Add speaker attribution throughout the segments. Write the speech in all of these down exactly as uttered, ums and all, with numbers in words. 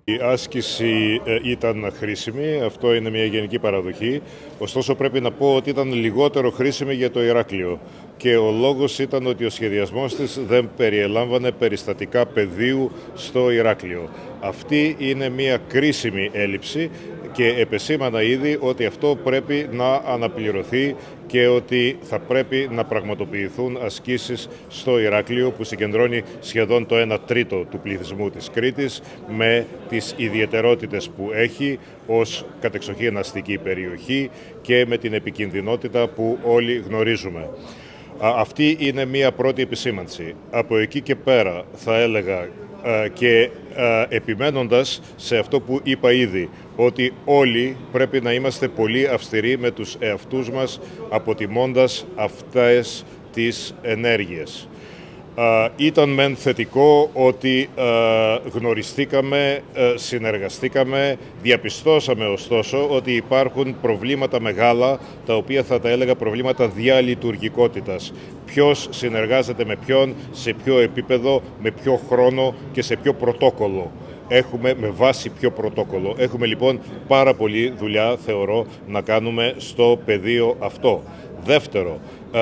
Speaker 1: Η άσκηση ήταν χρήσιμη, αυτό είναι μια γενική παραδοχή, ωστόσο πρέπει να πω ότι ήταν λιγότερο χρήσιμη για το Ηράκλειο και ο λόγος ήταν ότι ο σχεδιασμός της δεν περιελάμβανε περιστατικά πεδίου στο Ηράκλειο. Αυτή είναι μια κρίσιμη έλλειψη και επεσήμανα ήδη ότι αυτό πρέπει να αναπληρωθεί και ότι θα πρέπει να πραγματοποιηθούν ασκήσεις στο Ηράκλειο που συγκεντρώνει σχεδόν το ένα τρίτο του πληθυσμού της Κρήτης με τις ιδιαιτερότητες που έχει ως κατεξοχήν αστική περιοχή και με την επικινδυνότητα που όλοι γνωρίζουμε. Αυτή είναι μία πρώτη επισήμανση. Από εκεί και πέρα θα έλεγα και επιμένοντας σε αυτό που είπα ήδη, ότι όλοι πρέπει να είμαστε πολύ αυστηροί με τους εαυτούς μας αποτιμώντας αυτές τις ενέργειες. Uh, ήταν μεν θετικό ότι uh, γνωριστήκαμε, uh, συνεργαστήκαμε, διαπιστώσαμε ωστόσο ότι υπάρχουν προβλήματα μεγάλα, τα οποία θα τα έλεγα προβλήματα διαλειτουργικότητας. Ποιος συνεργάζεται με ποιον, σε ποιο επίπεδο, με ποιο χρόνο και σε ποιο πρωτόκολλο. Έχουμε με βάση ποιο πρωτόκολλο. Έχουμε λοιπόν πάρα πολλή δουλειά, θεωρώ, να κάνουμε στο πεδίο αυτό. Δεύτερο,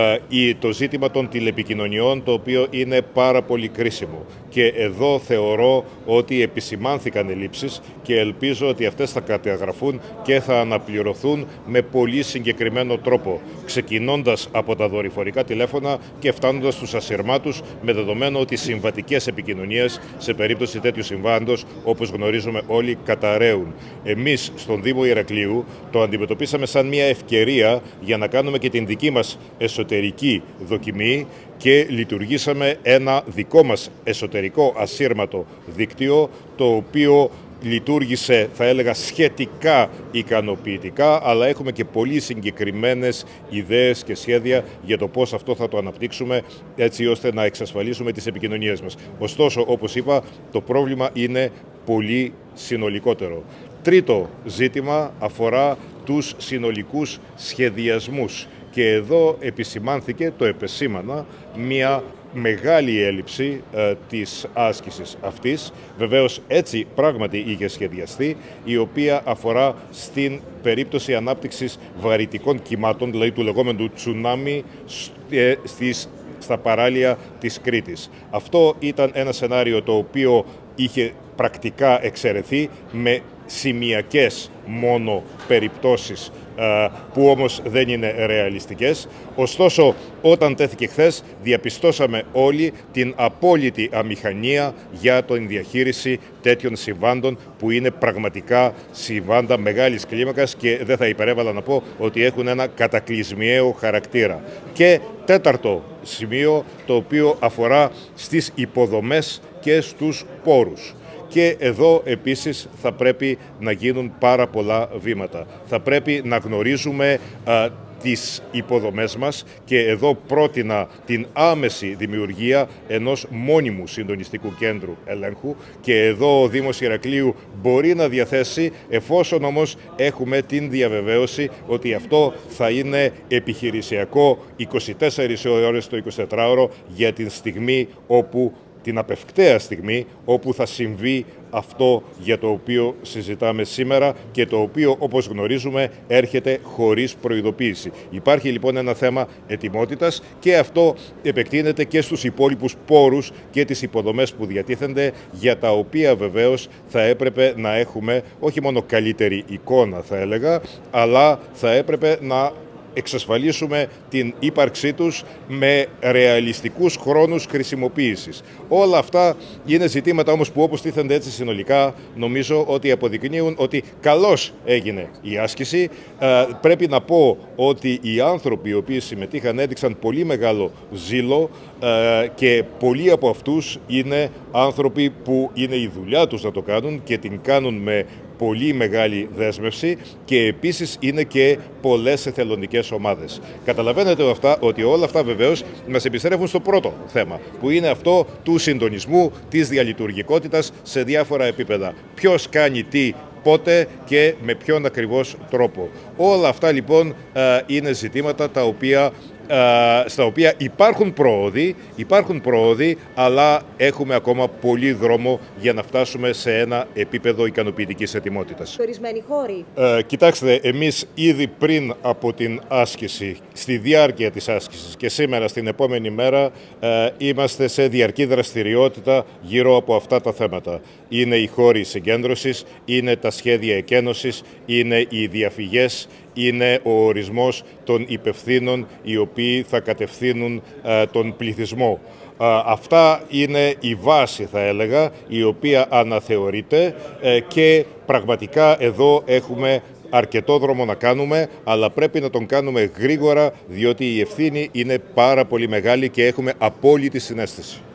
Speaker 1: το ζήτημα των τηλεπικοινωνιών, το οποίο είναι πάρα πολύ κρίσιμο. Και εδώ θεωρώ ότι επισημάνθηκαν ελλείψεις και ελπίζω ότι αυτές θα καταγραφούν και θα αναπληρωθούν με πολύ συγκεκριμένο τρόπο, ξεκινώντας από τα δορυφορικά τηλέφωνα και φτάνοντας στους ασυρμάτους, με δεδομένο ότι συμβατικές επικοινωνίες σε περίπτωση τέτοιου συμβάντος, όπως γνωρίζουμε όλοι, καταραίουν. Εμείς στον Δήμο Ηρακλείου το αντιμετωπίσαμε σαν μια ευκαιρία για να κάνουμε και την δική μας εσωτερική δοκιμή και λειτουργήσαμε ένα δικό μας εσωτερικό ασύρματο δίκτυο, το οποίο λειτουργήσε, θα έλεγα, σχετικά ικανοποιητικά, αλλά έχουμε και πολύ συγκεκριμένες ιδέες και σχέδια για το πώς αυτό θα το αναπτύξουμε, έτσι ώστε να εξασφαλίσουμε τις επικοινωνίες μας. Ωστόσο, όπως είπα, το πρόβλημα είναι πολύ συνολικότερο. Τρίτο ζήτημα αφορά τους συνολικούς σχεδιασμούς. Και εδώ επισημάνθηκε, το επεσήμανα, μια μεγάλη έλλειψη ε, της άσκησης αυτής. Βεβαίως έτσι πράγματι είχε σχεδιαστεί, η οποία αφορά στην περίπτωση ανάπτυξης βαρυτικών κυμάτων, δηλαδή του λεγόμενου τσουνάμι ε, στις, στα παράλια της Κρήτης. Αυτό ήταν ένα σενάριο το οποίο είχε πρακτικά εξαιρεθεί με σημειακές μόνο περιπτώσεις που όμως δεν είναι ρεαλιστικές. Ωστόσο, όταν τέθηκε χθες, διαπιστώσαμε όλοι την απόλυτη αμηχανία για την διαχείριση τέτοιων συμβάντων που είναι πραγματικά συμβάντα μεγάλης κλίμακας και δεν θα υπερέβαλα να πω ότι έχουν ένα κατακλυσμιαίο χαρακτήρα. Και τέταρτο σημείο, το οποίο αφορά στις υποδομές και στους πόρους. Και εδώ επίσης θα πρέπει να γίνουν πάρα πολλά βήματα. Θα πρέπει να γνωρίζουμε α, τις υποδομές μας και εδώ πρότεινα την άμεση δημιουργία ενός μόνιμου συντονιστικού κέντρου ελέγχου και εδώ ο Δήμος Ηρακλείου μπορεί να διαθέσει, εφόσον όμως έχουμε την διαβεβαίωση ότι αυτό θα είναι επιχειρησιακό είκοσι τέσσερις ώρες το εικοσιτετράωρο για την στιγμή όπου την απευκταία στιγμή όπου θα συμβεί αυτό για το οποίο συζητάμε σήμερα και το οποίο, όπως γνωρίζουμε, έρχεται χωρίς προειδοποίηση. Υπάρχει λοιπόν ένα θέμα ετοιμότητας και αυτό επεκτείνεται και στους υπόλοιπους πόρους και τις υποδομές που διατίθενται, για τα οποία βεβαίως θα έπρεπε να έχουμε όχι μόνο καλύτερη εικόνα, θα έλεγα, αλλά θα έπρεπε να εξασφαλίσουμε την ύπαρξή τους με ρεαλιστικούς χρόνους χρησιμοποίησης. Όλα αυτά είναι ζητήματα όμως που, όπως τίθενται έτσι συνολικά, νομίζω ότι αποδεικνύουν ότι καλώς έγινε η άσκηση. Ε, πρέπει να πω ότι οι άνθρωποι οι οποίοι συμμετείχαν έδειξαν πολύ μεγάλο ζήλο ε, και πολλοί από αυτούς είναι άνθρωποι που είναι η δουλειά τους να το κάνουν και την κάνουν με πολύ μεγάλη δέσμευση και επίσης είναι και πολλές εθελοντικές ομάδες. Καταλαβαίνετε αυτά, ότι όλα αυτά βεβαίως μας επιστρέφουν στο πρώτο θέμα, που είναι αυτό του συντονισμού, της διαλειτουργικότητας σε διάφορα επίπεδα. Ποιος κάνει τι, πότε και με ποιον ακριβώς τρόπο. Όλα αυτά λοιπόν είναι ζητήματα τα οποία στα οποία υπάρχουν πρόοδοι, υπάρχουν πρόοδοι, αλλά έχουμε ακόμα πολύ δρόμο για να φτάσουμε σε ένα επίπεδο ικανοποιητικής ετοιμότητας.
Speaker 2: Ορισμένοι χώροι.
Speaker 1: Ε, κοιτάξτε, εμείς ήδη πριν από την άσκηση, στη διάρκεια της άσκησης και σήμερα στην επόμενη μέρα ε, είμαστε σε διαρκή δραστηριότητα γύρω από αυτά τα θέματα. Είναι οι χώροι συγκέντρωσης, είναι τα σχέδια εκένωσης, είναι οι διαφυγές, είναι ο ορισμός των υπευθύνων οι οποίοι θα κατευθύνουν ε, τον πληθυσμό. Ε, αυτά είναι η βάση, θα έλεγα, η οποία αναθεωρείται ε, και πραγματικά εδώ έχουμε αρκετό δρόμο να κάνουμε, αλλά πρέπει να τον κάνουμε γρήγορα, διότι η ευθύνη είναι πάρα πολύ μεγάλη και έχουμε απόλυτη συναίσθηση.